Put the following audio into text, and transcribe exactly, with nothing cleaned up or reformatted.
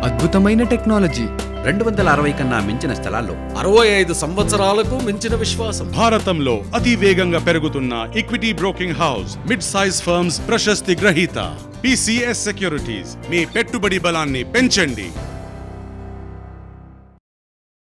అద్భుతమైన టెక్నాలజీ, రెండు వందల అరవై కన్నా మించిన స్థలాల్లో అరవై ఐదు సంవత్సరాలకు మించిన విశ్వాసం. భారతంలో అతి వేగంగా పెరుగుతున్న equity broking house mid size firms ప్రశస్తి గ్రహీత పీసీఎస్ సెక్యూరిటీస్. మీ పెట్టుబడి బలాన్ని పెంచండి.